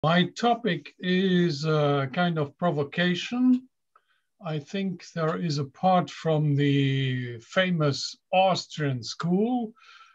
My topic is a kind of provocation. I think there is, apart from the famous Austrian school,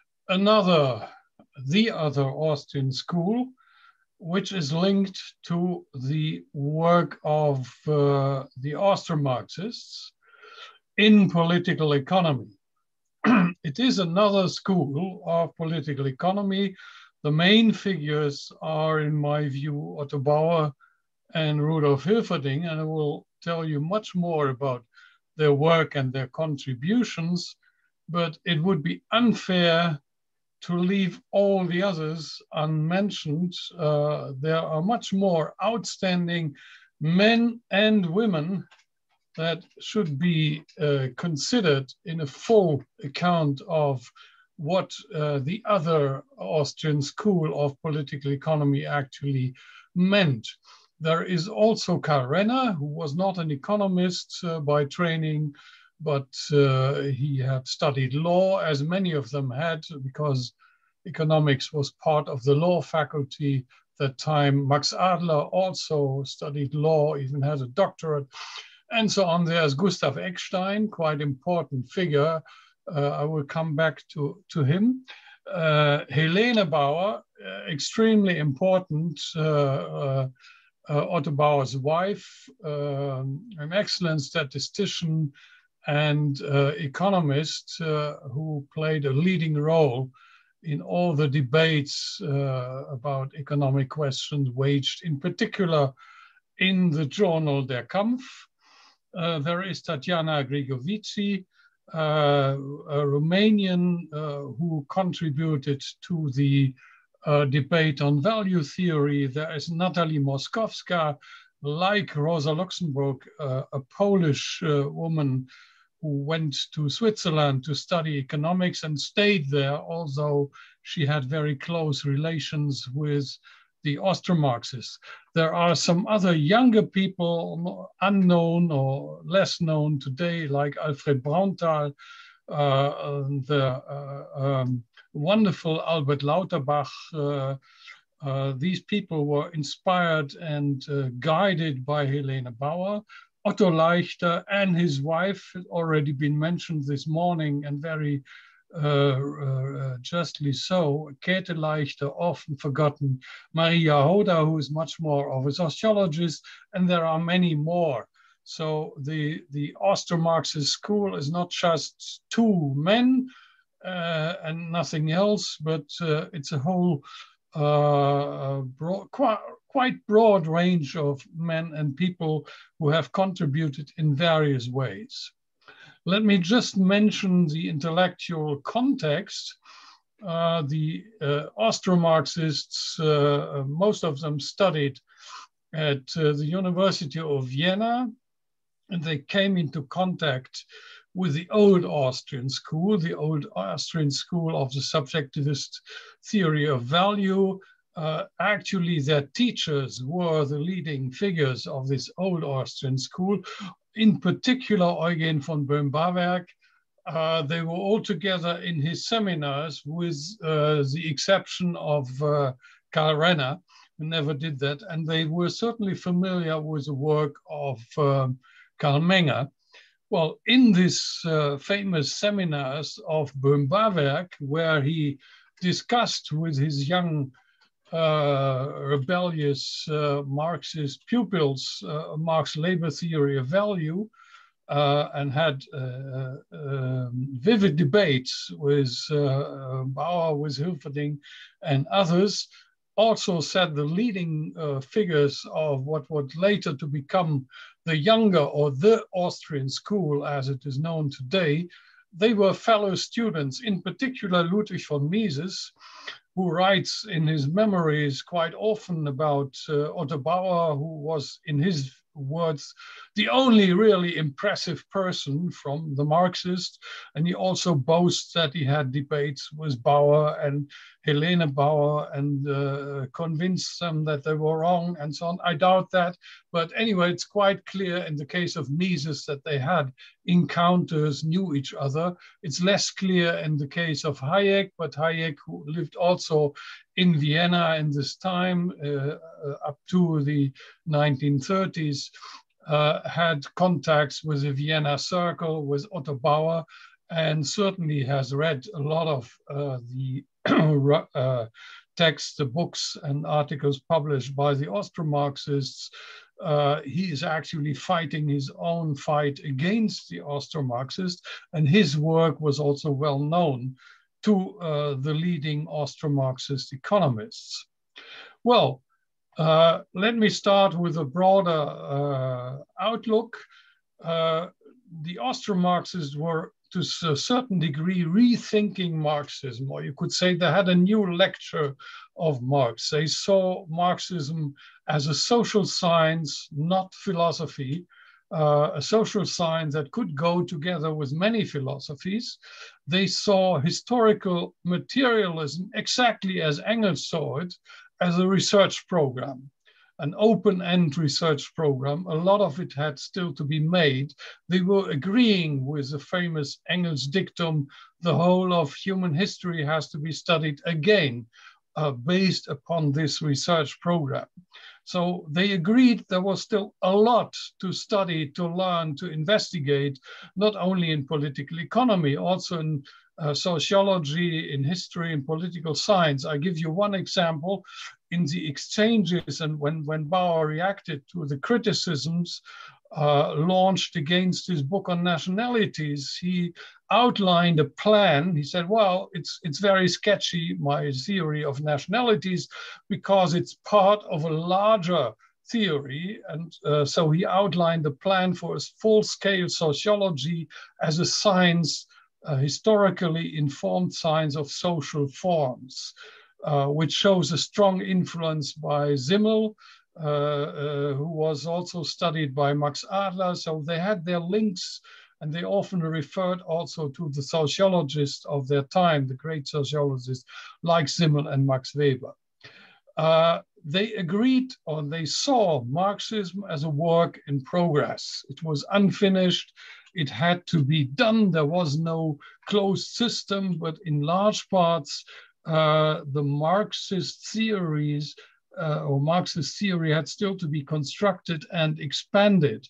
the other Austrian school, which is linked to the work of the Austro-Marxists in political economy. It is another school of political economy. The main figures are, in my view, Otto Bauer and Rudolf Hilferding, and I will tell you much more about their work and their contributions, but it would be unfair to leave all the others unmentioned. There are much more outstanding men and women that should be considered in a full account of what the other Austrian school of political economy actually meant. There is also Karl Renner, who was not an economist by training, but he had studied law, as many of them had, because economics was part of the law faculty that time. Max Adler also studied law, even has a doctorate, and so on. There's Gustav Eckstein, quite important figure. I will come back to him. Helene Bauer, extremely important, Otto Bauer's wife, an excellent statistician and economist who played a leading role in all the debates about economic questions waged, in particular in the journal Der Kampf. There is Tatiana Grigovici, a Romanian who contributed to the debate on value theory. There is Natalie Moskowska, like Rosa Luxemburg, a Polish woman who went to Switzerland to study economics and stayed there, although she had very close relations with the Austro-Marxists. There are some other younger people, unknown or less known today, like Alfred Braunthal, the wonderful Albert Lauterbach. These people were inspired and guided by Helene Bauer. Otto Leichter and his wife had already been mentioned this morning, and very justly so. Käthe Leichter, often forgotten. Maria Hoda, who is much more of a sociologist, and there are many more. So the Austro-Marxist school is not just two men and nothing else, but it's a whole quite broad range of men and people who have contributed in various ways. Let me just mention the intellectual context. The Austro-Marxists, most of them studied at the University of Vienna, and they came into contact with the old Austrian school, the old Austrian school of the subjectivist theory of value. Actually, their teachers were the leading figures of this old Austrian school, in particular Eugen von Boehm-Bawerk. They were all together in his seminars, with the exception of Karl Renner, who never did that. And they were certainly familiar with the work of Karl Menger. Well, in this famous seminars of Boehm-Bawerk, where he discussed with his young rebellious Marxist pupils Marx labor theory of value, and had vivid debates with Bauer, with Hilferding and others, also said the leading figures of what would later to become the younger or the Austrian school as it is known today. They were fellow students, in particular Ludwig von Mises, who writes in his memories quite often about Otto Bauer, who was, in his words, the only really impressive person from the Marxists. And he also boasts that he had debates with Bauer and Helene Bauer and convince them that they were wrong and so on. I doubt that. But anyway, it's quite clear in the case of Mises that they had encounters, knew each other. It's less clear in the case of Hayek, but Hayek, who lived also in Vienna in this time up to the 1930s, had contacts with the Vienna Circle, with Otto Bauer, and certainly has read a lot of the texts, the books and articles published by the Austro-Marxists. He is actually fighting his own fight against the Austro-Marxists, and his work was also well known to the leading Austro-Marxist economists. Well, let me start with a broader outlook. The Austro-Marxists were to a certain degree rethinking Marxism, or you could say they had a new lecture of Marx. They saw Marxism as a social science, not philosophy, a social science that could go together with many philosophies. They saw historical materialism exactly as Engels saw it, as a research program, an open-end research program. A lot of it had still to be made. They were agreeing with the famous Engels dictum, the whole of human history has to be studied again, based upon this research program. So they agreed there was still a lot to study, to learn, to investigate, not only in political economy, also in sociology, in history, in political science. I give you one example. In the exchanges and when Bauer reacted to the criticisms launched against his book on nationalities, he outlined a plan. He said, well, it's very sketchy, my theory of nationalities, because it's part of a larger theory. And so he outlined a plan for a full-scale sociology as a science, historically informed science of social forms. Which shows a strong influence by Simmel, who was also studied by Max Adler. So they had their links, and they often referred also to the sociologists of their time, the great sociologists like Simmel and Max Weber. They agreed, or they saw Marxism as a work in progress. It was unfinished. It had to be done. There was no closed system, but in large parts, the Marxist theories or Marxist theory had still to be constructed and expanded.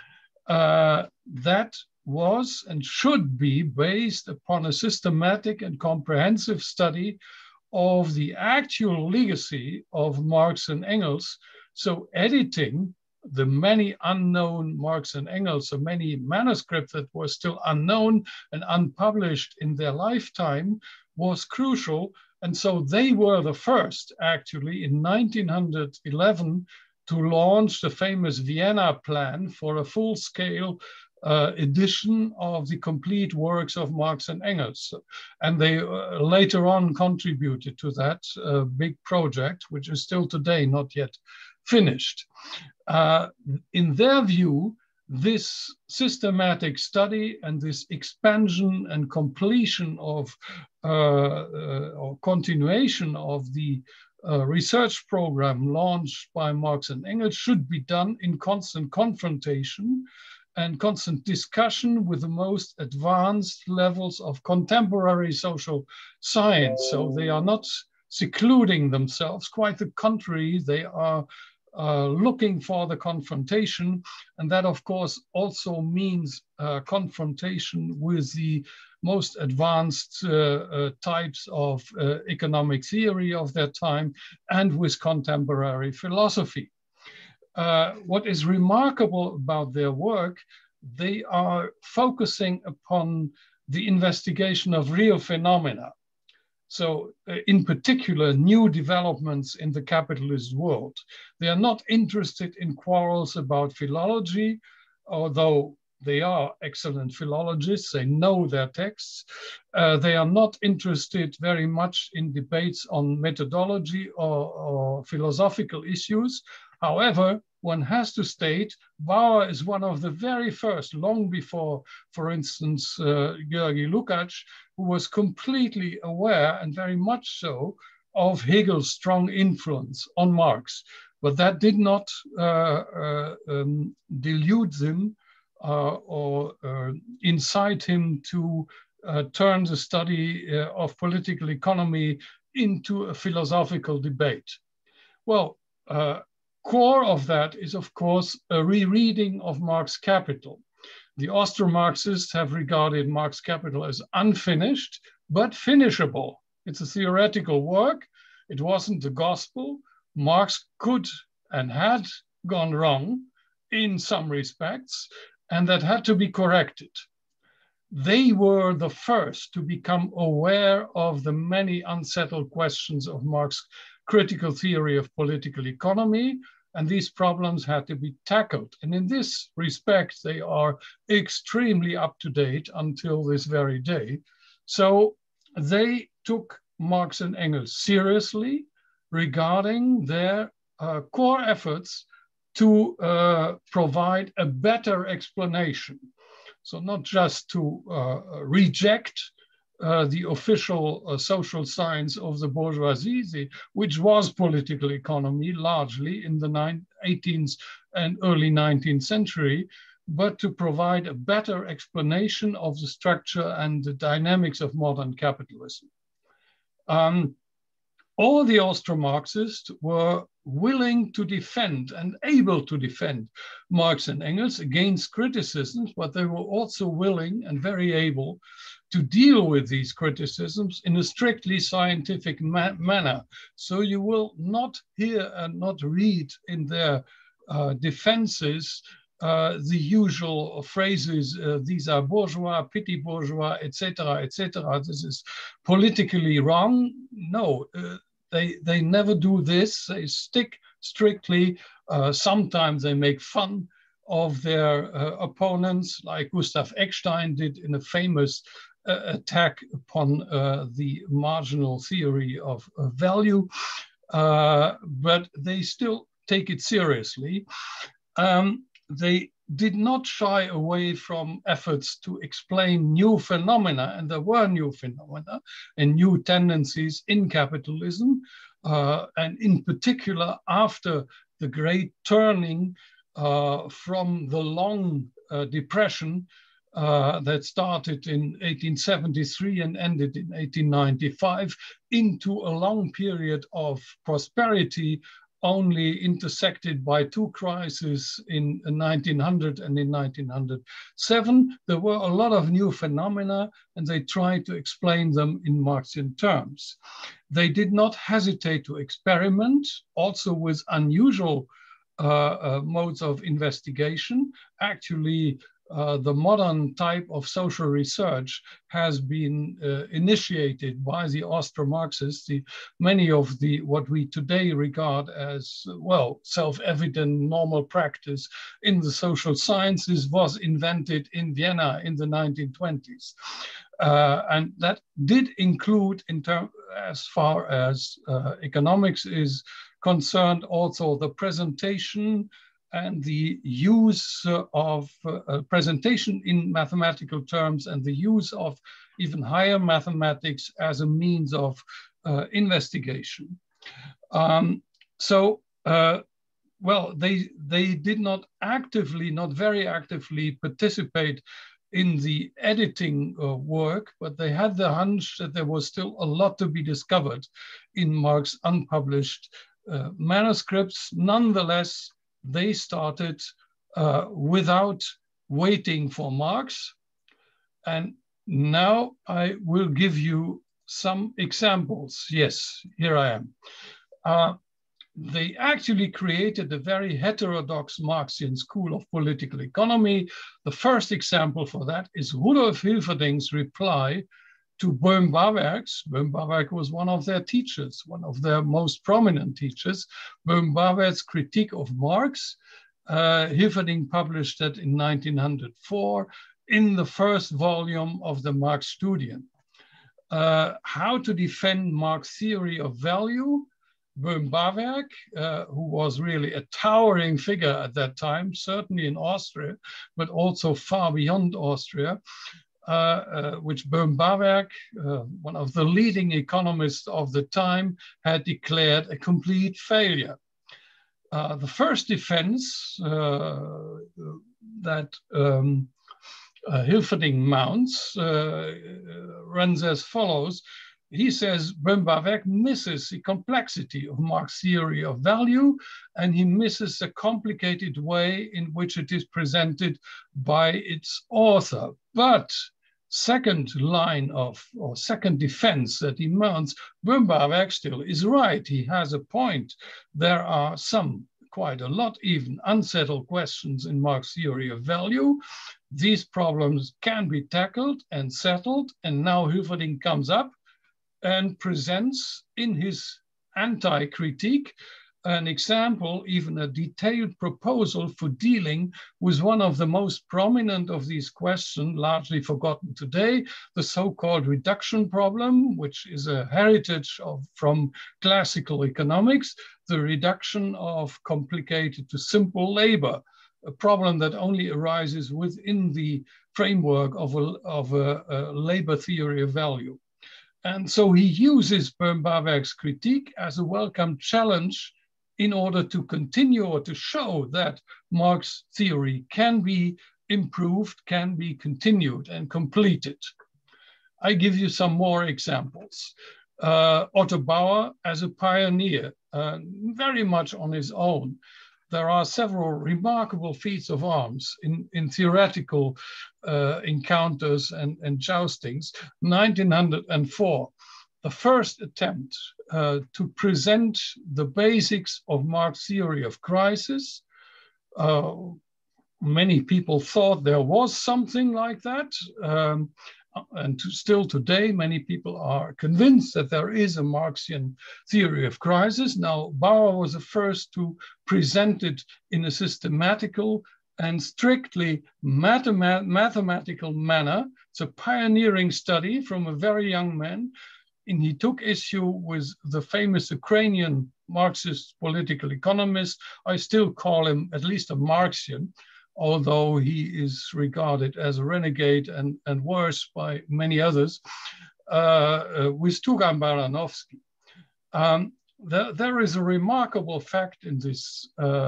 That was and should be based upon a systematic and comprehensive study of the actual legacy of Marx and Engels. So editing the many unknown Marx and Engels, so many manuscripts that were still unknown and unpublished in their lifetime, was crucial. And so they were the first, actually, in 1911 to launch the famous Vienna plan for a full-scale edition of the complete works of Marx and Engels. And they later on contributed to that big project, which is still today not yet finished. In their view, this systematic study and this expansion and completion of or continuation of the research program launched by Marx and Engels should be done in constant confrontation and constant discussion with the most advanced levels of contemporary social science. So they are not secluding themselves, quite the contrary, they are looking for the confrontation. And that, of course, also means confrontation with the most advanced types of economic theory of their time and with contemporary philosophy. What is remarkable about their work, they are focusing upon the investigation of real phenomena. So in particular, new developments in the capitalist world. They are not interested in quarrels about philology, although they are excellent philologists, they know their texts. They are not interested very much in debates on methodology or philosophical issues. However, one has to state Bauer is one of the very first, long before, for instance, György Lukács, who was completely aware, and very much so, of Hegel's strong influence on Marx. But that did not delude him or incite him to turn the study of political economy into a philosophical debate. Well, core of that is, of course, a rereading of Marx Capital. The Austro-Marxists have regarded Marx Capital as unfinished, but finishable. It's a theoretical work. It wasn't the gospel. Marx could and had gone wrong in some respects, and that had to be corrected. They were the first to become aware of the many unsettled questions of Marx's critical theory of political economy, and these problems had to be tackled. And in this respect, they are extremely up to date until this very day. So they took Marx and Engels seriously regarding their core efforts to provide a better explanation. So not just to reject the official social science of the bourgeoisie, which was political economy largely in the 18th and early 19th century, but to provide a better explanation of the structure and the dynamics of modern capitalism. All the Austro-Marxists were willing to defend and able to defend Marx and Engels against criticisms, but they were also willing and very able to deal with these criticisms in a strictly scientific manner. So you will not hear and not read in their defenses the usual phrases, these are bourgeois, petty bourgeois, etc., etc. This is politically wrong. No, they never do this. They stick strictly. Sometimes they make fun of their opponents, like Gustav Eckstein did in a famous attack upon the marginal theory of value, but they still take it seriously. They did not shy away from efforts to explain new phenomena, and there were new phenomena and new tendencies in capitalism, and in particular after the great turning from the long depression that started in 1873 and ended in 1895 into a long period of prosperity, only intersected by two crises in 1900 and in 1907. There were a lot of new phenomena, and they tried to explain them in Marxian terms. They did not hesitate to experiment, also with unusual modes of investigation. Actually, the modern type of social research has been initiated by the Austro-Marxists. Many of what we today regard as, well, self-evident normal practice in the social sciences was invented in Vienna in the 1920s. And that did include, as far as economics is concerned, also the presentation and the use of presentation in mathematical terms and the use of even higher mathematics as a means of investigation. Well, they did not actively, not very actively participate in the editing work, but they had the hunch that there was still a lot to be discovered in Marx's unpublished manuscripts. Nonetheless, they started without waiting for Marx. And now I will give you some examples. Yes, here I am. They actually created a very heterodox Marxian school of political economy. The first example for that is Rudolf Hilferding's reply to Böhm-Bawerk's. Böhm-Bawerk was one of their teachers, one of their most prominent teachers. Böhm-Bawerk's critique of Marx. Hilferding published that in 1904 in the first volume of the Marx-Studien. How to defend Marx theory of value. Böhm-Bawerk, who was really a towering figure at that time, certainly in Austria, but also far beyond Austria, which Böhm-Bawerk, one of the leading economists of the time, had declared a complete failure. The first defense that Hilferding mounts runs as follows. He says Böhm-Bawerk misses the complexity of Marx's theory of value, and he misses the complicated way in which it is presented by its author. But second line of, or second defense that he mounts, Böhm-Bawerk still is right. He has a point. There are some, quite a lot even, unsettled questions in Marx's theory of value. These problems can be tackled and settled, and now Hilferding comes up and presents in his anti-critique an example, even a detailed proposal for dealing with one of the most prominent of these questions, largely forgotten today, the so-called reduction problem, which is a heritage from classical economics, the reduction of complicated to simple labor, a problem that only arises within the framework of a labor theory of value. And so he uses Böhm-Bawerk's critique as a welcome challenge in order to continue or to show that Marx's theory can be improved, can be continued and completed. I give you some more examples. Otto Bauer as a pioneer, very much on his own. There are several remarkable feats of arms in theoretical encounters and joustings. 1904, the first attempt to present the basics of Marx's theory of crisis. Many people thought there was something like that. And still today, many people are convinced that there is a Marxian theory of crisis. Now, Bauer was the first to present it in a systematical and strictly mathematical manner. It's a pioneering study from a very young man. And he took issue with the famous Ukrainian Marxist political economist. I still call him at least a Marxian, although he is regarded as a renegade and worse by many others, with Tugan Baranovsky. There is a remarkable fact in this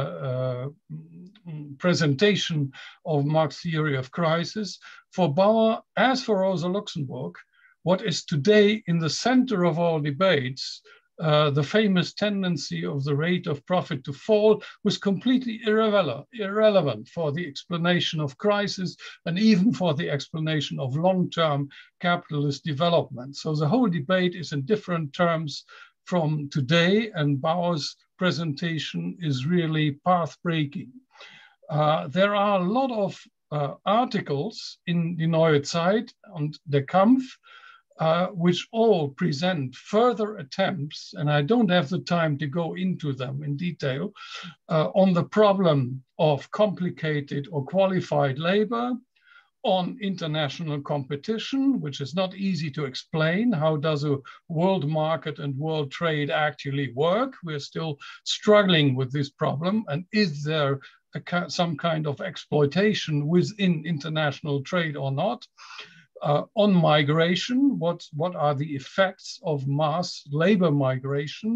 presentation of Marx's theory of crisis. For Bauer, as for Rosa Luxemburg, what is today in the center of all debates, the famous tendency of the rate of profit to fall, was completely irrelevant for the explanation of crisis and even for the explanation of long-term capitalist development. So the whole debate is in different terms from today, and Bauer's presentation is really path-breaking. There are a lot of articles in Die Neue Zeit and Der Kampf, which all present further attempts, and I don't have the time to go into them in detail, on the problem of complicated or qualified labor, on international competition, which is not easy to explain. How does a world market and world trade actually work? We're still struggling with this problem, and is there some kind of exploitation within international trade or not? On migration, what are the effects of mass labor migration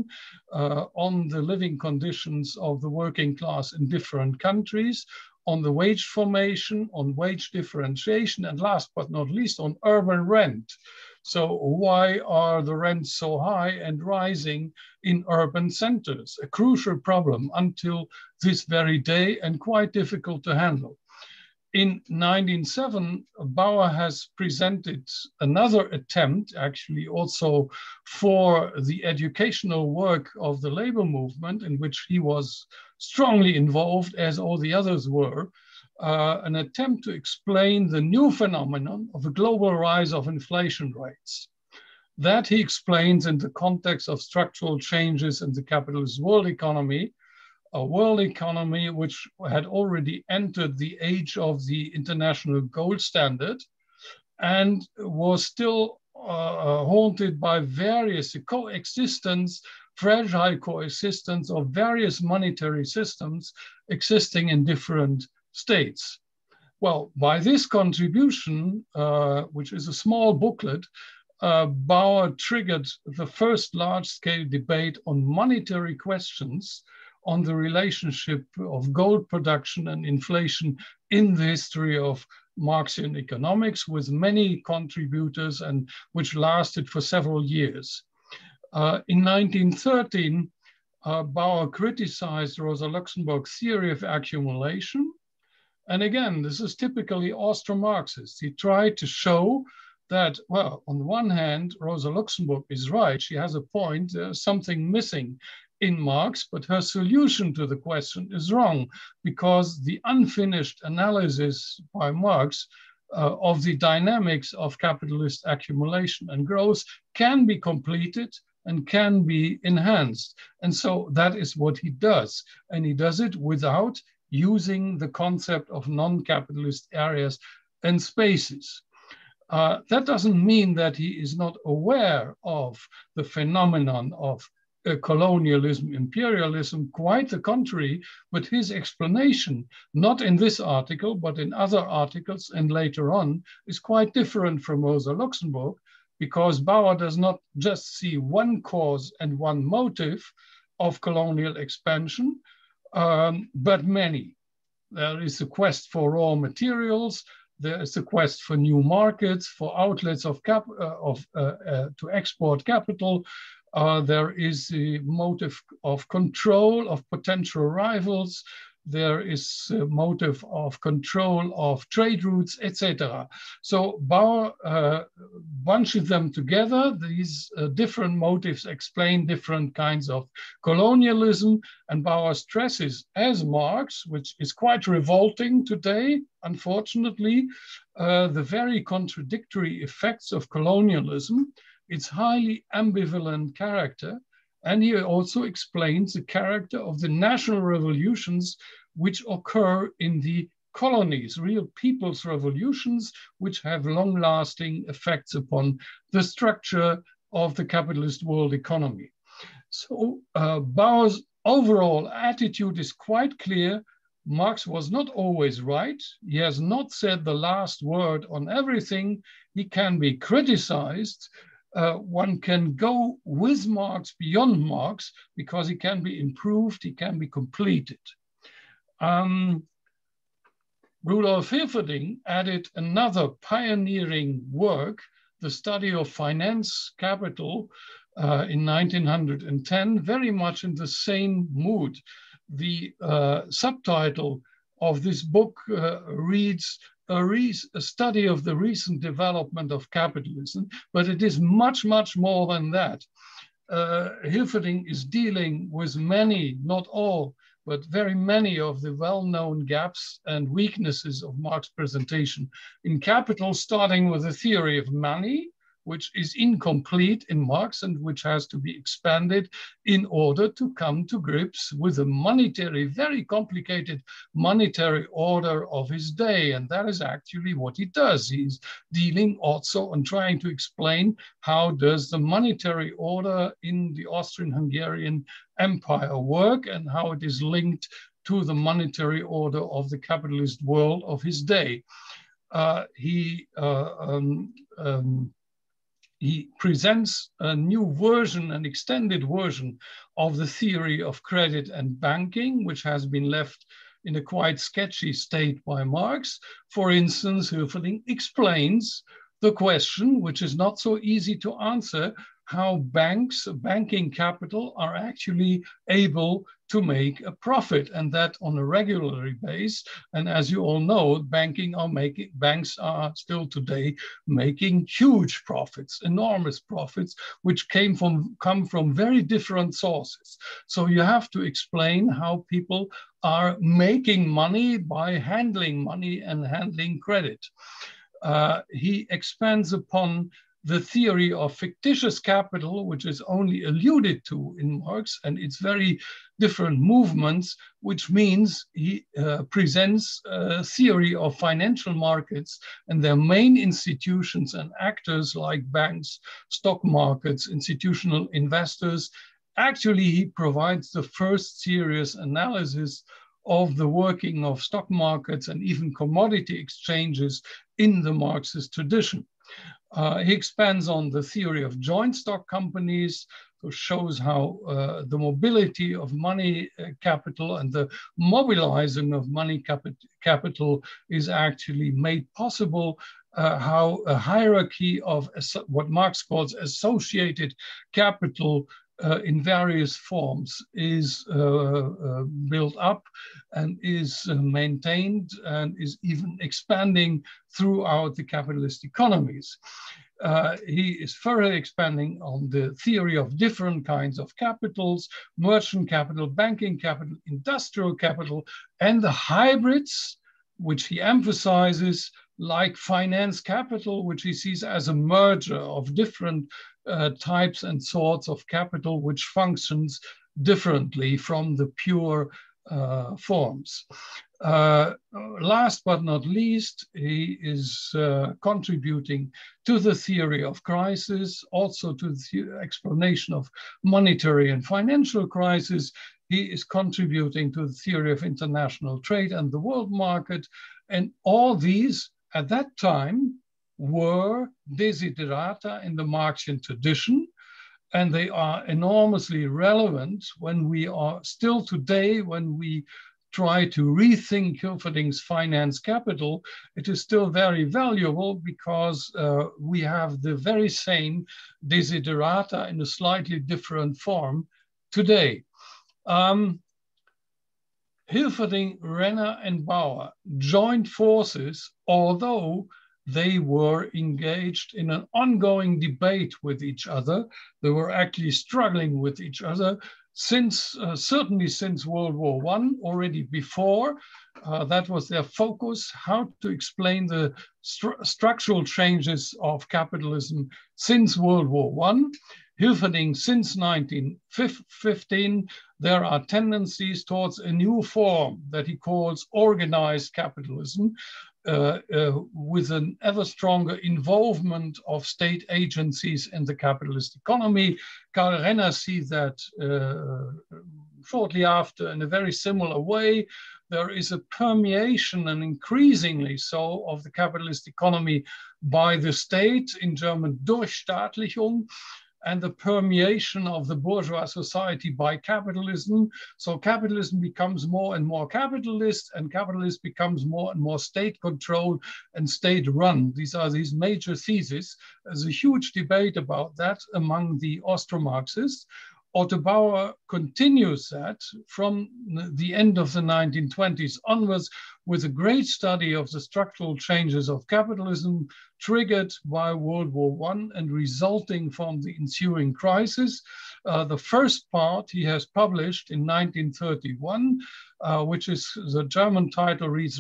on the living conditions of the working class in different countries, on the wage formation, on wage differentiation, and last but not least, on urban rent. So why are the rents so high and rising in urban centers? A crucial problem until this very day and quite difficult to handle. In 1907, Bauer has presented another attempt, actually also for the educational work of the labor movement, in which he was strongly involved, as all the others were, an attempt to explain the new phenomenon of a global rise of inflation rates. That he explains in the context of structural changes in the capitalist world economy, a world economy which had already entered the age of the international gold standard and was still haunted by various coexistence fragile coexistence of various monetary systems existing in different states. Well, by this contribution, which is a small booklet, Bauer triggered the first large-scale debate on monetary questions on the relationship of gold production and inflation in the history of Marxian economics, with many contributors and which lasted for several years. In 1913, Bauer criticized Rosa Luxemburg's theory of accumulation. And again, this is typically Austro-Marxist. He tried to show that, well, on the one hand, Rosa Luxemburg is right. She has a point. There's something missing in Marx, but her solution to the question is wrong, because the unfinished analysis by Marx of the dynamics of capitalist accumulation and growth can be completed and can be enhanced. And so that is what he does. And he does it without using the concept of non-capitalist areas and spaces. That doesn't mean that he is not aware of the phenomenon of colonialism, imperialism, quite the contrary, but his explanation, not in this article, but in other articles and later on, is quite different from Rosa Luxemburg, because Bauer does not just see one cause and one motive of colonial expansion, but many. There is a quest for raw materials. There is a quest for new markets, for outlets to export capital. There is the motive of control of potential rivals. There is a motive of control of trade routes, etc. So Bauer bunches them together. These different motives explain different kinds of colonialism, and Bauer stresses, as Marx, which is quite revolting today, unfortunately, the very contradictory effects of colonialism, its highly ambivalent character. And he also explains the character of the national revolutions which occur in the colonies, real people's revolutions, which have long-lasting effects upon the structure of the capitalist world economy. So Bauer's overall attitude is quite clear. Marx was not always right. He has not said the last word on everything. He can be criticized. One can go with Marx beyond Marx because he can be improved, he can be completed. Rudolf Hilferding added another pioneering work, the study of finance capital in 1910, very much in the same mood. The subtitle of this book reads, a study of the recent development of capitalism, but it is much, much more than that. Hilferding is dealing with many, not all, but very many of the well-known gaps and weaknesses of Marx's presentation in Capital, starting with the theory of money, which is incomplete in Marx and which has to be expanded in order to come to grips with a monetary, very complicated monetary order of his day. And that is actually what he does. He's dealing also on trying to explain how does the monetary order in the Austrian-Hungarian Empire work and how it is linked to the monetary order of the capitalist world of his day. He presents a new version, an extended version of the theory of credit and banking, which has been left in a quite sketchy state by Marx. For instance, Hilferding explains the question, which is not so easy to answer, how banks, banking capital, are actually able to make a profit, and that on a regular basis. And as you all know, banks are still today making huge profits, enormous profits, which come from very different sources. So you have to explain how people are making money by handling money and handling credit. He expands upon the theory of fictitious capital, which is only alluded to in Marx, and its very different movements, which means he presents a theory of financial markets and their main institutions and actors like banks, stock markets, institutional investors, Actually, he provides the first serious analysis of the working of stock markets and even commodity exchanges in the Marxist tradition. He expands on the theory of joint stock companies, so shows how the mobility of money capital and the mobilizing of money capital is actually made possible, how a hierarchy of what Marx calls associated capital in various forms is built up and is maintained and is even expanding throughout the capitalist economies. He is further expanding on the theory of different kinds of capitals, merchant capital, banking capital, industrial capital, and the hybrids, which he emphasizes, like finance capital, which he sees as a merger of different types and sorts of capital, which functions differently from the pure forms. Last but not least, he is contributing to the theory of crisis, also to the explanation of monetary and financial crisis. He is contributing to the theory of international trade and the world market. And all these, at that time, were desiderata in the Marxian tradition. And they are enormously relevant when we are still today, when we try to rethink Hilferding's finance capital. It is still very valuable because we have the very same desiderata in a slightly different form today. Hilferding, Renner, and Bauer joined forces, although they were engaged in an ongoing debate with each other. They were actually struggling with each other since, certainly since World War I, already before. That was their focus, how to explain the structural changes of capitalism since World War I. Hilferding, since 1915, there are tendencies towards a new form that he calls organized capitalism, with an ever stronger involvement of state agencies in the capitalist economy. Karl Renner sees that shortly after in a very similar way. There is a permeation, and increasingly so, of the capitalist economy by the state, in German Durchstaatlichung, and the permeation of the bourgeois society by capitalism. So capitalism becomes more and more capitalist, and capitalism becomes more and more state-controlled and state-run. These are these major theses. There's a huge debate about that among the Austro-Marxists. Otto Bauer continues that from the end of the 1920s onwards with a great study of the structural changes of capitalism triggered by World War I and resulting from the ensuing crisis. The first part he has published in 1931, which is the German title reads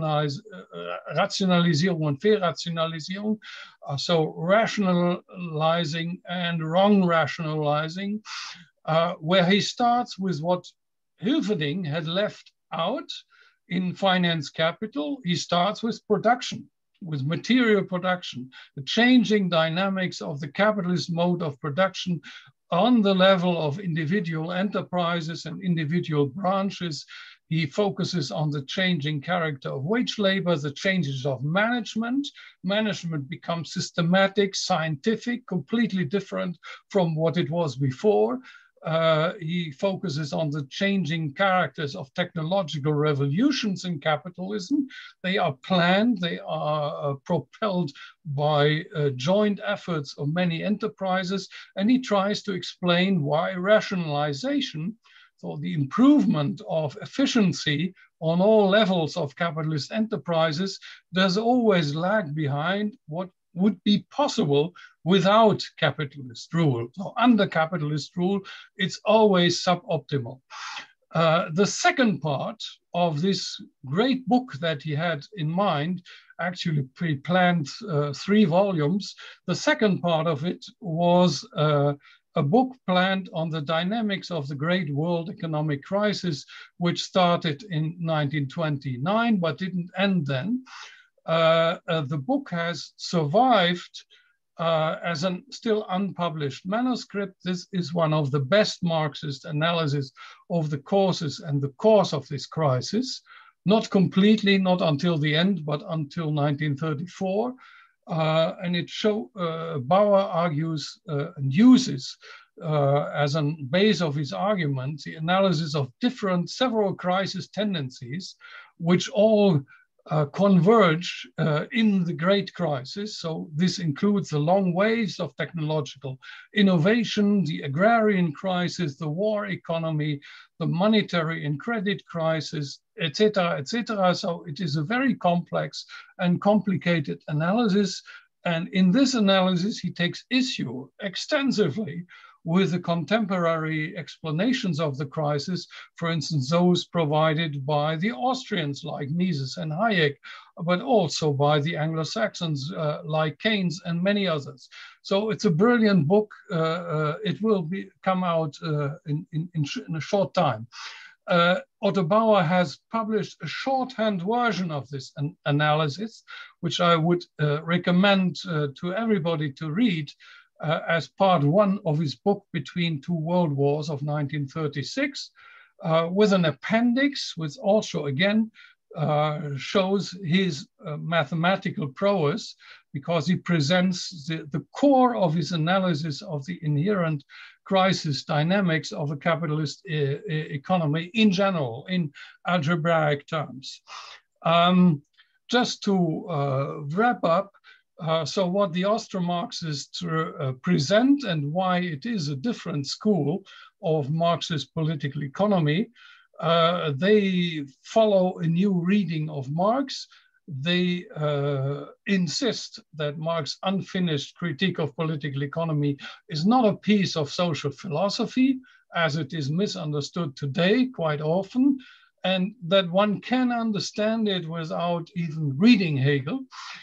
Rationalisierung und Verrationalisierung, so rationalizing and wrong rationalizing, where he starts with what Hilferding had left out in finance capital. He starts with production, with material production, the changing dynamics of the capitalist mode of production on the level of individual enterprises and individual branches. He focuses on the changing character of wage labor, the changes of management. Management becomes systematic, scientific, completely different from what it was before. He focuses on the changing characters of technological revolutions in capitalism. They are planned, they are propelled by joint efforts of many enterprises, and he tries to explain why rationalization, so the improvement of efficiency on all levels of capitalist enterprises, does always lag behind what would be possible without capitalist rule. So under capitalist rule, it's always suboptimal. The second part of this great book that he had in mind, actually pre-planned 3 volumes, the second part of it was a book planned on the dynamics of the great world economic crisis, which started in 1929, but didn't end then. The book has survived as a still unpublished manuscript. This is one of the best Marxist analysis of the causes and the cause of this crisis. Not completely, not until the end, but until 1934. And it Bauer argues and uses as a base of his argument the analysis of several crisis tendencies, which all converge in the Great Crisis. So this includes the long waves of technological innovation, the agrarian crisis, the war economy, the monetary and credit crisis, etc., etc. So it is a very complex and complicated analysis. And in this analysis, he takes issue extensively with the contemporary explanations of the crisis, for instance, those provided by the Austrians like Mises and Hayek, but also by the Anglo-Saxons like Keynes and many others. So it's a brilliant book. It will come out in a short time. Otto Bauer has published a shorthand version of this analysis, which I would recommend to everybody to read as part one of his book Between Two World Wars of 1936, with an appendix, which also again shows his mathematical prowess, because he presents the core of his analysis of the inherent crisis dynamics of a capitalist economy in general, in algebraic terms. Just to wrap up, so what the Austro-Marxists present and why it is a different school of Marxist political economy, they follow a new reading of Marx. They insist that Marx's unfinished critique of political economy is not a piece of social philosophy, as it is misunderstood today quite often, and that one can understand it without even reading Hegel.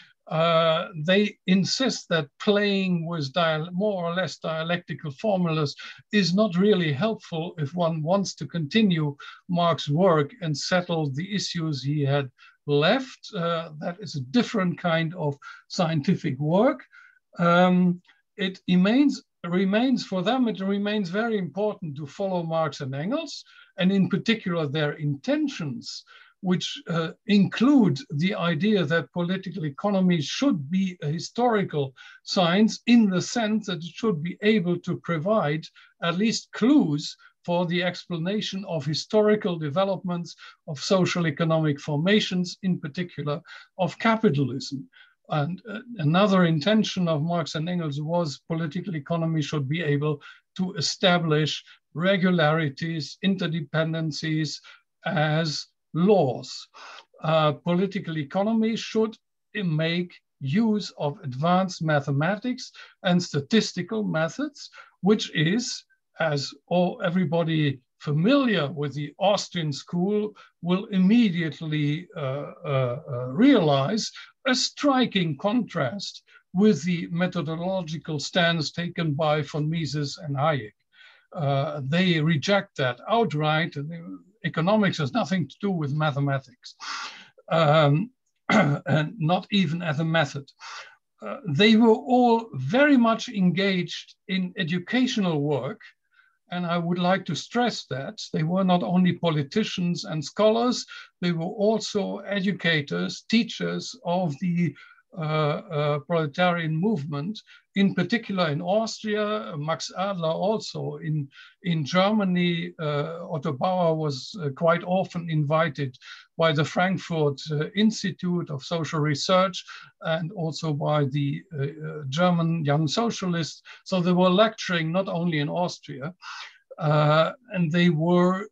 They insist that playing with more or less dialectical formulas is not really helpful if one wants to continue Marx's work and settle the issues he had left. That is a different kind of scientific work. It remains for them, it remains very important to follow Marx and Engels, and in particular their intentions, which include the idea that political economy should be a historical science in the sense that it should be able to provide at least clues for the explanation of historical developments of social economic formations, in particular of capitalism. And another intention of Marx and Engels was political economy should be able to establish regularities, interdependencies as laws. Political economy should make use of advanced mathematics and statistical methods, which is, as everybody familiar with the Austrian school will immediately realize, a striking contrast with the methodological stance taken by von Mises and Hayek. They reject that outright. Economics has nothing to do with mathematics, and not even as a method. They were all very much engaged in educational work, and I would like to stress that they were not only politicians and scholars, they were also educators, teachers of the proletarian movement, in particular in Austria, Max Adler also in Germany. Otto Bauer was quite often invited by the Frankfurt Institute of Social Research and also by the German Young Socialists. So they were lecturing not only in Austria, and they were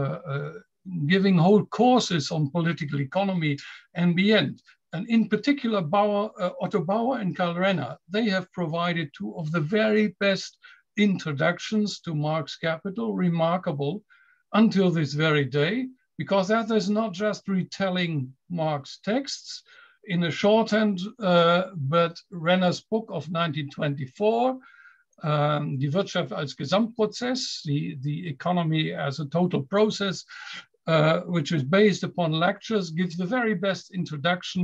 giving whole courses on political economy and beyond. And in particular, Otto Bauer and Karl Renner, they have provided two of the very best introductions to Marx Capital, remarkable until this very day, because that is not just retelling Marx texts in a shorthand, but Renner's book of 1924, Die Wirtschaft als Gesamtprozess, the economy as a total process, which is based upon lectures, gives the very best introduction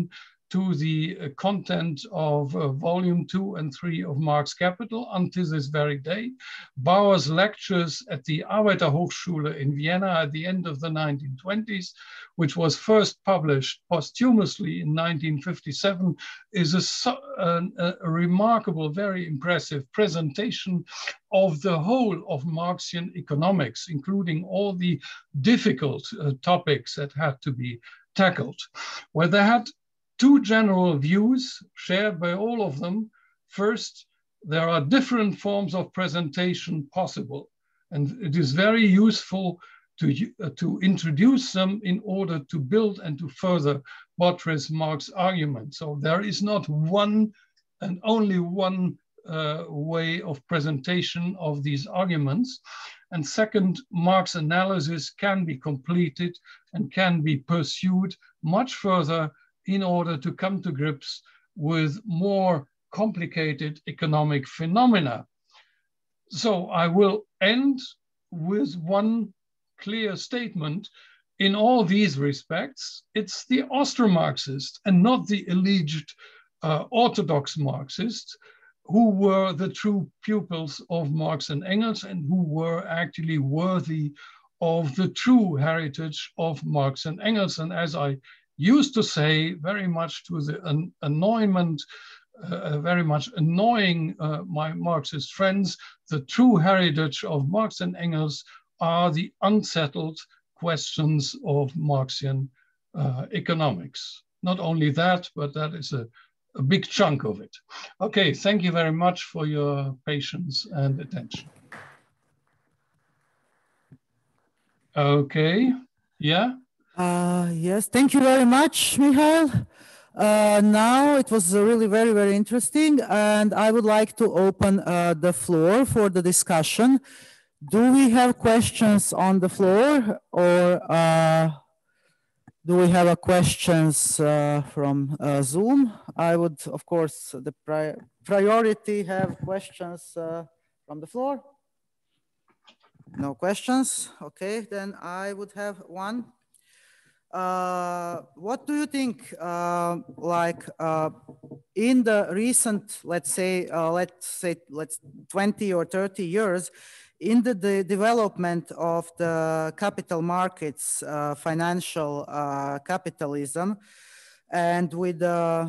to the content of volume 2 and 3 of Marx Capital until this very day. Bauer's lectures at the Arbeiterhochschule in Vienna at the end of the 1920s, which was first published posthumously in 1957, is a remarkable, very impressive presentation of the whole of Marxian economics, including all the difficult topics that had to be tackled, where they had two general views shared by all of them. First, there are different forms of presentation possible, and it is very useful to introduce them in order to build and to further buttress Marx's argument. So there is not one and only one way of presentation of these arguments. And second, Marx analysis can be completed and can be pursued much further in order to come to grips with more complicated economic phenomena. So I will end with one clear statement. In all these respects, it's the Austro-Marxist and not the alleged orthodox Marxists who were the true pupils of Marx and Engels and who were actually worthy of the true heritage of Marx and Engels. And as I used to say, very much to the annoyment, very much annoying my Marxist friends, the true heritage of Marx and Engels are the unsettled questions of Marxian economics. Not only that, but that is a big chunk of it. Okay, thank you very much for your patience and attention. Okay, yeah? Yes, thank you very much, Michael. Now it was really very, very interesting, and I would like to open the floor for the discussion. Do we have questions on the floor, or do we have questions from Zoom? I would, of course, the priority have questions from the floor. No questions. Okay, then I would have one. What do you think, in the recent, let's say 20 or 30 years, in the development of the capital markets, financial capitalism, and with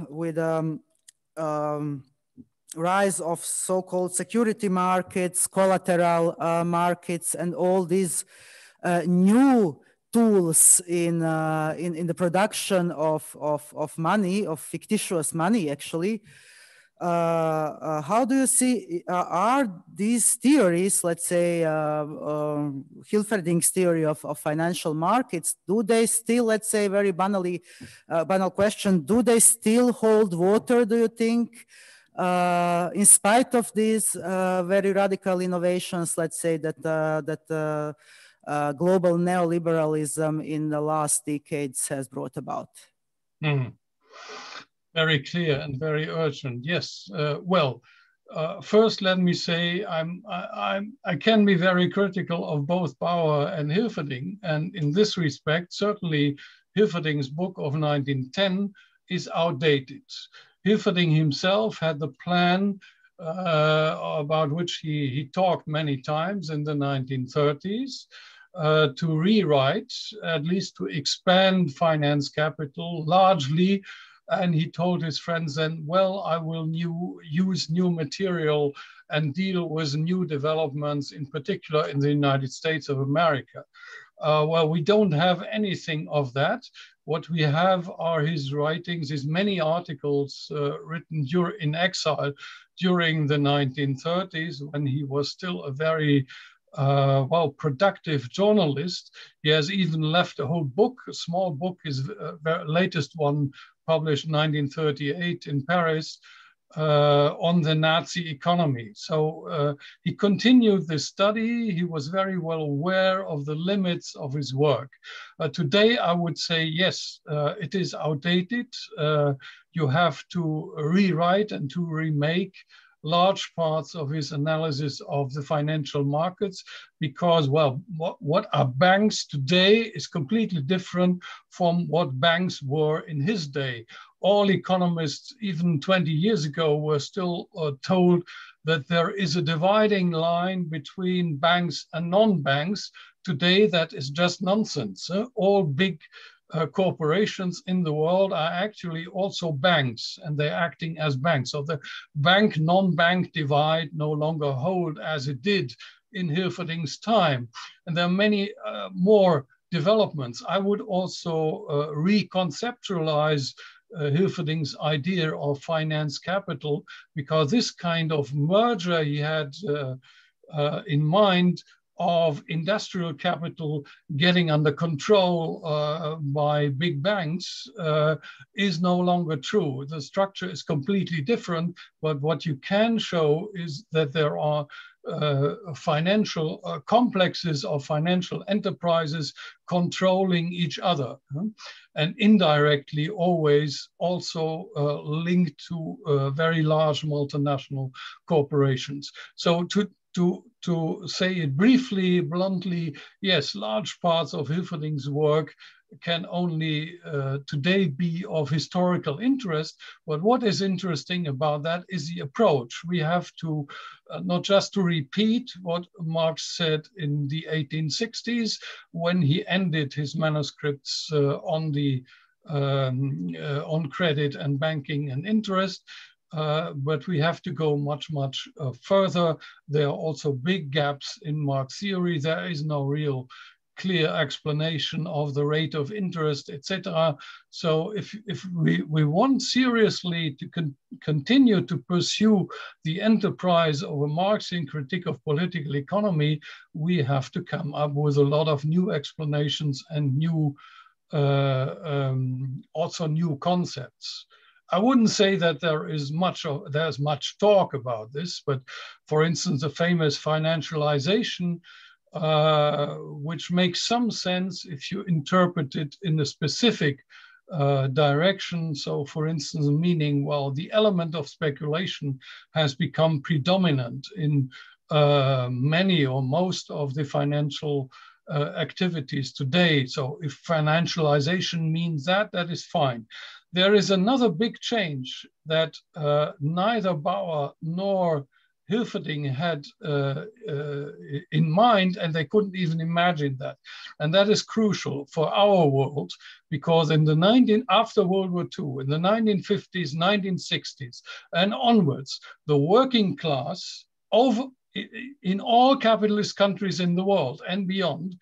rise of so-called security markets, collateral markets, and all these new tools in the production of money, of fictitious money, actually. How do you see, are these theories, let's say, Hilferding's theory of financial markets, do they still, let's say, very banal question, do they still hold water, do you think, in spite of these very radical innovations, let's say, that global neoliberalism in the last decades has brought about? Very clear and very urgent. Yes. First, let me say I can be very critical of both Bauer and Hilferding, and in this respect, certainly Hilferding's book of 1910 is outdated. Hilferding himself had the plan about which he talked many times in the 1930s. To rewrite, at least to expand finance capital largely. And he told his friends then, well, I will use new material and deal with new developments, in particular in the United States of America. Well, we don't have anything of that. What we have are his writings, his many articles written in exile during the 1930s, when he was still a very productive journalist. He has even left a whole book, a small book, his latest one published in 1938 in Paris, on the Nazi economy. So he continued this study. He was very well aware of the limits of his work. Today, I would say, yes, it is outdated. You have to rewrite and to remake large parts of his analysis of the financial markets, because, well, what are banks today is completely different from what banks were in his day. all economists, even 20 years ago, were still told that there is a dividing line between banks and non-banks. Today, that is just nonsense. All big corporations in the world are actually also banks, and they're acting as banks. So the bank non-bank divide no longer hold as it did in Hilferding's time. And there are many more developments. I would also reconceptualize Hilferding's idea of finance capital, because this kind of merger he had in mind of industrial capital getting under control by big banks is no longer true. The structure is completely different, but what you can show is that there are financial complexes of financial enterprises controlling each other, and indirectly always also linked to very large multinational corporations. So to say it briefly, bluntly, yes, large parts of Hilferding's work can only today be of historical interest. But what is interesting about that is the approach. We have to not just to repeat what Marx said in the 1860s when he ended his manuscripts on credit and banking and interest, but we have to go much further. There are also big gaps in Marx theory. There is no real clear explanation of the rate of interest, etc. So if we want seriously to continue to pursue the enterprise of a Marxian critique of political economy, we have to come up with a lot of new explanations and new, also new concepts. I wouldn't say that there's much talk about this, but for instance, the famous financialization, which makes some sense if you interpret it in a specific direction. So for instance, meaning, well, the element of speculation has become predominant in many or most of the financial activities today. So if financialization means that is fine. There is another big change that neither Bauer nor Hilferding had in mind, and they couldn't even imagine that. And that is crucial for our world, because after World War II, in the 1950s, 1960s, and onwards, the working class in all capitalist countries in the world and beyond,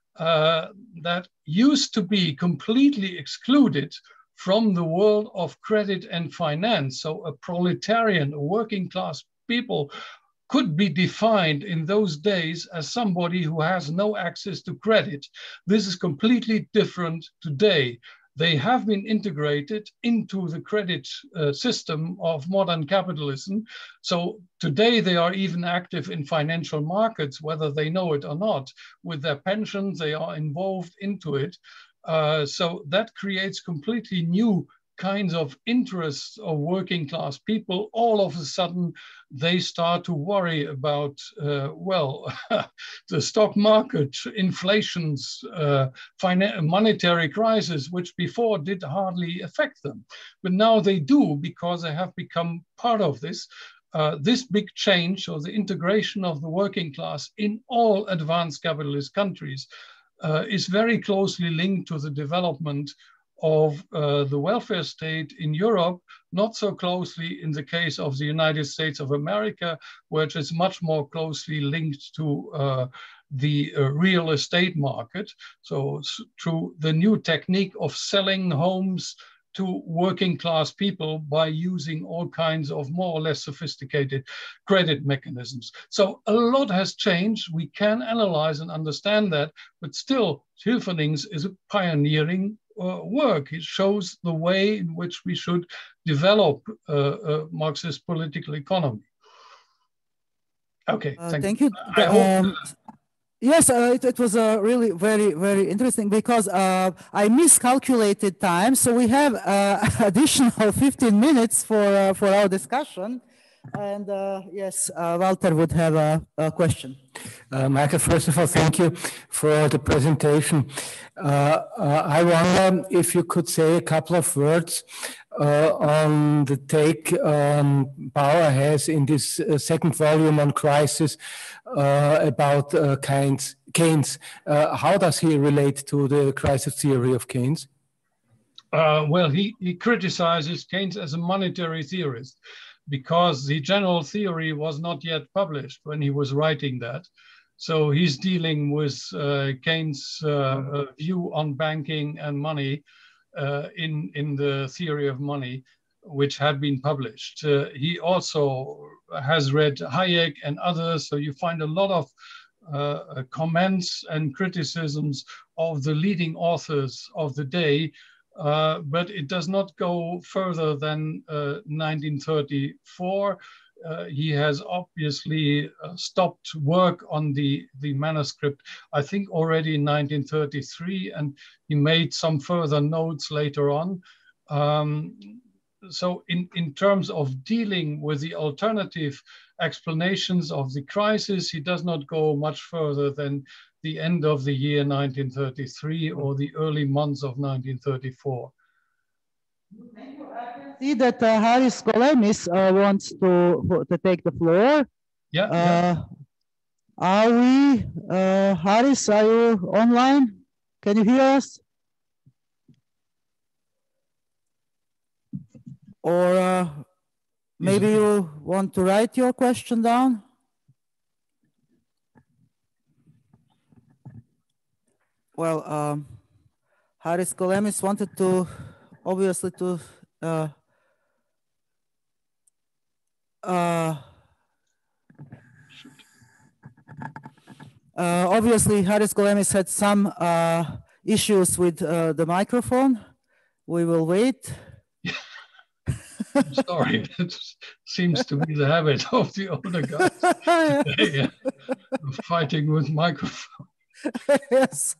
that used to be completely excluded from the world of credit and finance. So a proletarian, a working class people could be defined in those days as somebody who has no access to credit. This is completely different today. They have been integrated into the credit system of modern capitalism. So today they are even active in financial markets, whether they know it or not. With their pensions, they are involved into it. So that creates completely new kinds of interests of working class people. All of a sudden, they start to worry about, the stock market, inflations, monetary crisis, which before did hardly affect them. But now they do, because they have become part of this. This big change, or the integration of the working class in all advanced capitalist countries, is very closely linked to the development of the welfare state in Europe, not so closely in the case of the United States of America, which is much more closely linked to the real estate market. So through the new technique of selling homes to working class people by using all kinds of more or less sophisticated credit mechanisms. So a lot has changed. We can analyze and understand that, but still Hilferding's is a pioneering work. It shows the way in which we should develop Marxist political economy. Okay, thank you. Yes, it was really very interesting, because I miscalculated time, so we have additional 15 minutes for our discussion. And yes, Walter would have a question. Michael, first of all, thank you for the presentation. I wonder if you could say a couple of words on the take Bauer has in this second volume on crisis about Keynes. How does he relate to the crisis theory of Keynes? Well, he criticizes Keynes as a monetary theorist because the general theory was not yet published when he was writing that. So he's dealing with Keynes' view on banking and money in the theory of money, which had been published. He also has read Hayek and others, so you find a lot of comments and criticisms of the leading authors of the day, but it does not go further than 1934. He has obviously stopped work on the manuscript, I think already in 1933, and he made some further notes later on. So in terms of dealing with the alternative explanations of the crisis, he does not go much further than the end of the year 1933 or the early months of 1934. Thank you. I can see that Haris Kolemis wants to take the floor. Yeah. Are we, Haris, are you online? Can you hear us? Or maybe you want to write your question down? Well, Haris Kolemis wanted to, obviously, to obviously, Haris Kolemis had some issues with the microphone. We will wait. I'm sorry, that seems to be the habit of the older guys. Yeah. Fighting with microphone. Yes.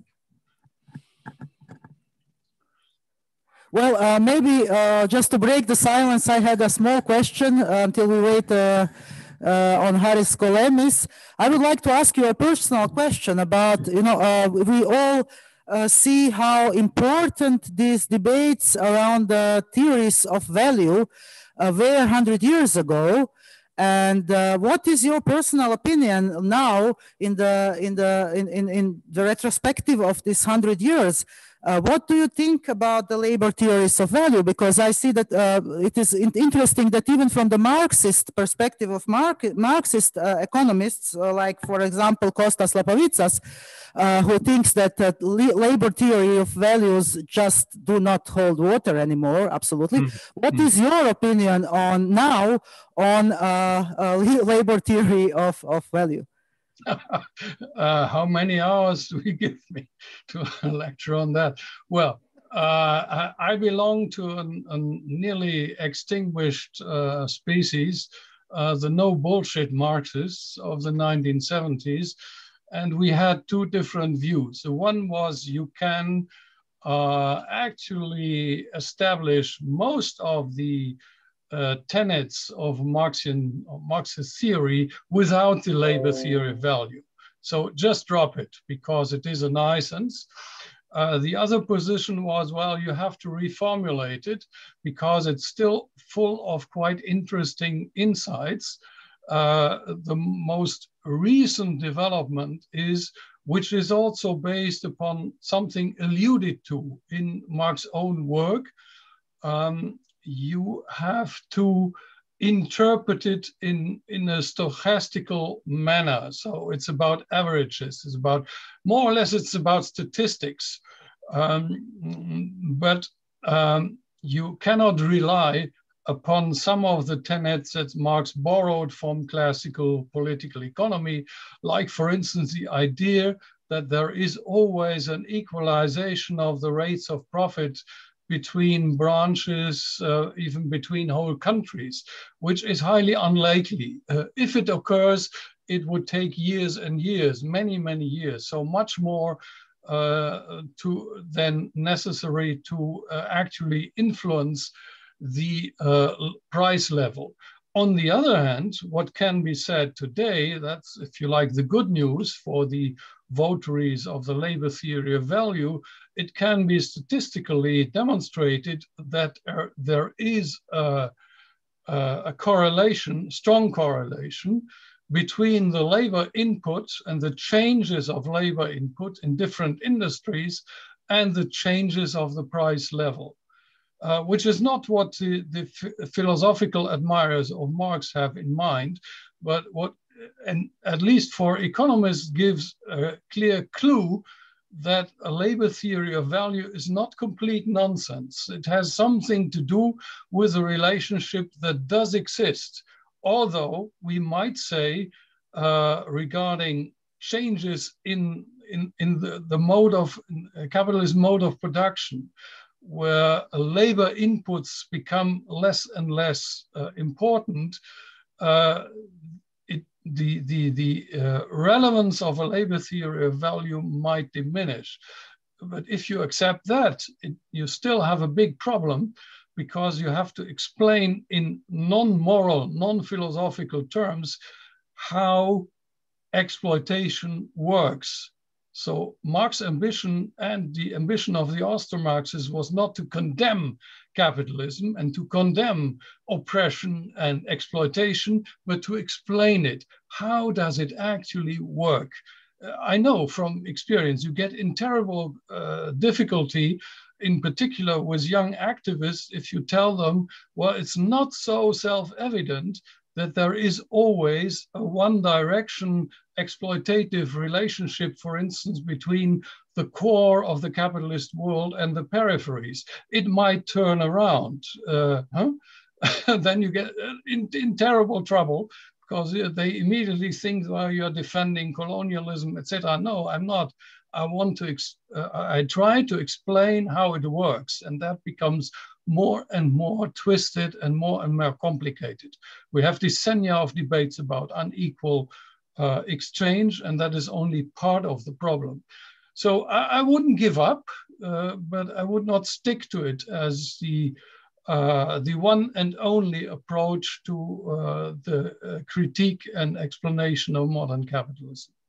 Well, maybe just to break the silence, I had a small question until we wait on Haris Kolemis. I would like to ask you a personal question about, we all see how important these debates around the theories of value were 100 years ago. And what is your personal opinion now in the retrospective of this 100 years? What do you think about the labor theories of value? Because I see that it is interesting that even from the Marxist perspective of Marxist economists, like, for example, Kostas Lapavitsas, who thinks that labor theory of values just do not hold water anymore, absolutely. What is your opinion on now on labor theory of value? How many hours do you give me to lecture on that? Well, I belong to a nearly extinguished species, the no bullshit Marxists of the 1970s. And we had two different views. The one was you can actually establish most of the tenets of Marxist theory without the labor theory of value. So just drop it because it is a nuisance. The other position was, well, you have to reformulate it because it's still full of quite interesting insights. The most recent development is, which is also based upon something alluded to in Marx's own work, you have to interpret it in a stochastical manner. So it's about averages, it's about, more or less it's about statistics. But you cannot rely upon some of the tenets that Marx borrowed from classical political economy, like, for instance, the idea that there is always an equalization of the rates of profit between branches, even between whole countries, which is highly unlikely. If it occurs, it would take years and years, many, many years. So much more than necessary to actually influence the price level. On the other hand, what can be said today, that's, if you like, the good news for the votaries of the labor theory of value, it can be statistically demonstrated that there is a correlation, strong correlation, between the labor input and the changes of labor input in different industries and the changes of the price level, which is not what the philosophical admirers of Marx have in mind, but what, and at least for economists, gives a clear clue that a labor theory of value is not complete nonsense. It has something to do with a relationship that does exist, although we might say regarding changes in the mode of capitalist mode of production, where labor inputs become less and less important, the relevance of a labor theory of value might diminish. But if you accept that, you still have a big problem, because you have to explain in non-moral, non-philosophical terms how exploitation works. So Marx's ambition and the ambition of the Austro-Marxists was not to condemn capitalism and to condemn oppression and exploitation, but to explain it. How does it actually work? I know from experience, you get in terrible difficulty, in particular with young activists, if you tell them, well, it's not so self-evident that there is always a one-direction exploitative relationship, for instance, between the core of the capitalist world and the peripheries. It might turn around. Then you get in terrible trouble, because they immediately think, well, you're defending colonialism, etc. No, I'm not. I try to explain how it works, and that becomes more and more twisted and more complicated. We have decennia of debates about unequal exchange, and that is only part of the problem. So I wouldn't give up, but I would not stick to it as the one and only approach to the critique and explanation of modern capitalism.